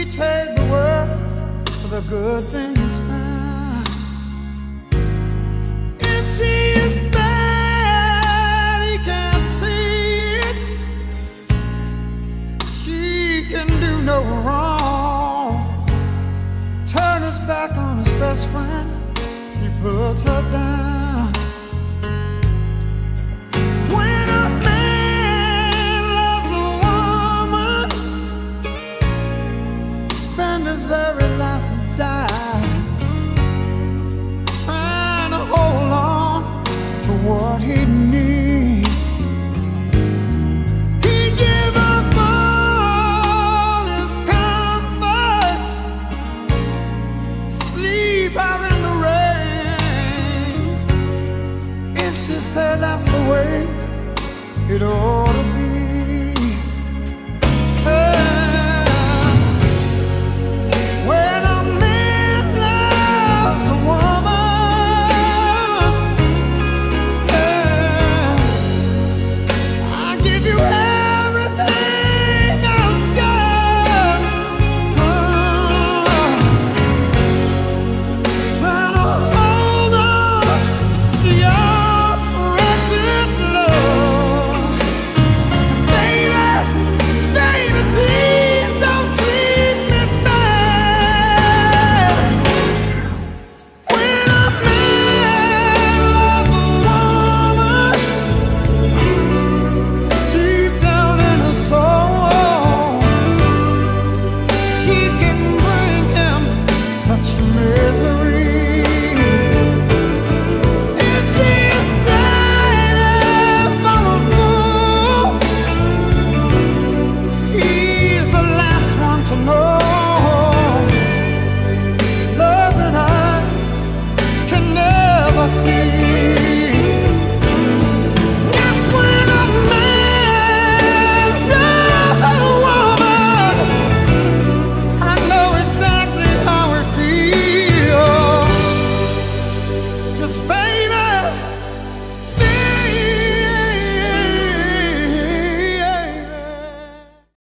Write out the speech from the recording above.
trade the world for the good things found. If she is bad, he can't see it. She can do no wrong. Turn his back on his best friend, he puts her down. His very last dime, trying to hold on to what he needs. He give up all his comforts, sleep out in the rain. If she said that's the way it all